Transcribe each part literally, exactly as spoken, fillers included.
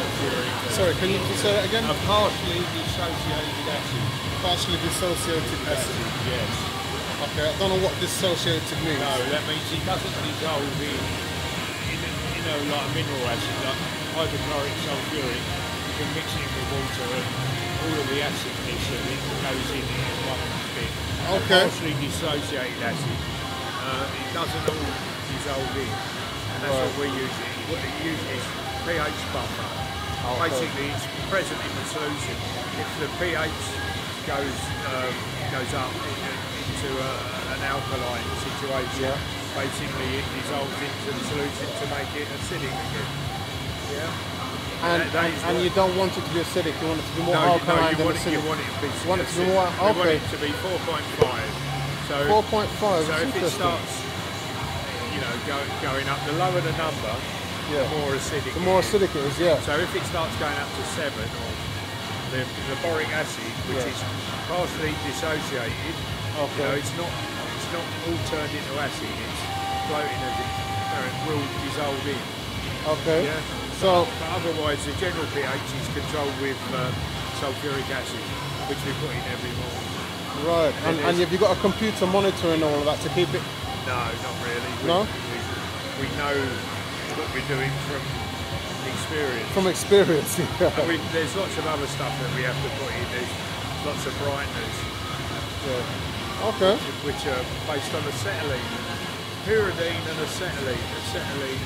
sulfuric. Sorry, can you say that again? A partially dissociated acid. Partially dissociated acid. Yes. Okay, I don't know what dissociated means. No, that means it doesn't dissolve in, in you know, like a mineral acid, like hydrochloric sulfuric. You can mix it with water and all of the acidness of it goes in in one bit. Okay. A partially dissociated acid, uh, it doesn't all dissolve in. And that's right. what we use. What it uses is pH buffer. Okay. Basically, it's present in the solution. If the pH goes um, goes up into a, an alkaline situation, yeah. basically it dissolves into the solution to make it acidic again. Yeah. And, that, that and, and you don't want it to be acidic. You want it to be more no, alkaline no, you than want it, acidic. you want it to be. You want it to be more. We Okay. want it to be four point five. So four point five. So if it starts, you know, go, going up, the lower the number, yeah. the more acidic. The more acidic it is, yeah. So if it starts going up to seven, or the, the boric acid, which yeah. is partially dissociated, okay. you know, it's not it's not all turned into acid. It's floating as it, it will dissolve in. Okay. Yeah. So, but otherwise, the general pH is controlled with um, sulfuric acid, which we put in every morning. Right. And, and have you got a computer monitoring all of that to keep it? No, not really. We, no. We, we know what we're doing from experience. From experience. Yeah. And we, there's lots of other stuff that we have to put in. There's lots of brighteners. Yeah. Okay. Which, which are based on acetylene, pyridine and acetylene, acetylene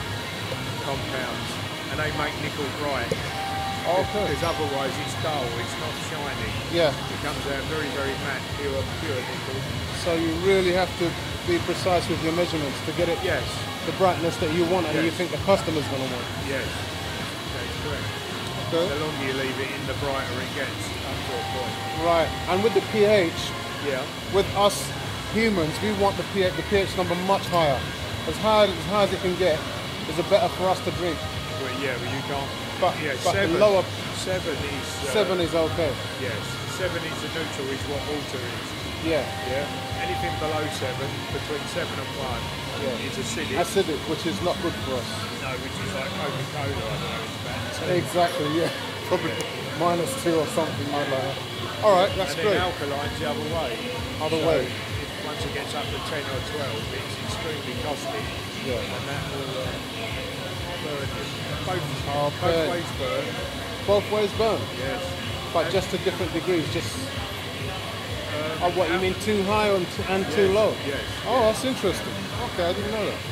compounds, and they make nickel bright. Okay. Because otherwise it's dull, it's not shiny. Yeah. It comes out very, very matte, pure, pure nickel. So you really have to be precise with your measurements to get it. Yes. The brightness that you want and yes. you think the customer's going to want. Yes. That's correct. Okay. The longer you leave it in, the brighter it gets up to a point. Right. And with the pH, yeah. with us humans, we want the pH, the pH number much higher. As high as high as it can get is it better for us to drink. Well, yeah, but you can't. But, yeah, but seven, the lower seven is uh, seven is okay. Yes, seven is the neutral, is what water is. Yeah. Yeah. Anything below seven, between seven and one, yeah. is acidic. Acidic, which is not good for us. No, which is like Coca-Cola. I don't know. It's bad too. Exactly. Yeah. Probably yeah. minus two or something like that. All right, that's and great. And then alkaline's the other way. Other so way. If, once it gets up to ten or twelve, it's extremely caustic. Yeah. And that will. Uh, Both, okay. both ways burn. Both ways burn? Yes. But and just to different degrees, just... Um, oh, what, you mean too high and, and yes, too low? Yes. Oh, that's interesting. Okay, I didn't know that.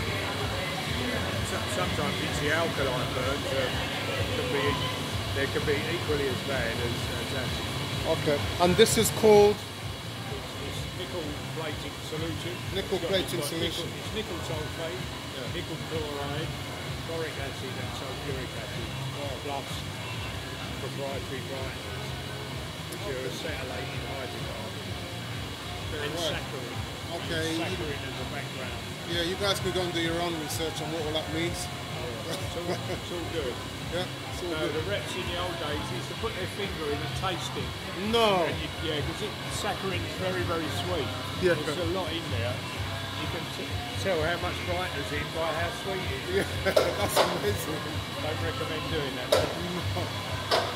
So, sometimes it's the alkaline burns um, can be, they can be equally as bad as, as acid. Okay, and this is called? It's, it's nickel plating solution. Nickel it's plating got, solution. Nickel, it's nickel sulfate, yeah. nickel chloride, boric acid and sulfuric acid, plus proprietary brighteners, which are acetylated hydrocarbons, and right. saccharin. Okay. Saccharin as a background. Yeah, you guys can go and do your own research on what all that means. Oh, it's, all, it's all good. Yeah, it's all no, good. the reps in the old days used to put their finger in and taste it. No. And you, yeah, because saccharin is very, very sweet. Yeah. There's a lot in there. You can t tell how much brightness in by how sweet it is. Yeah, that's amazing. Don't recommend doing that. No.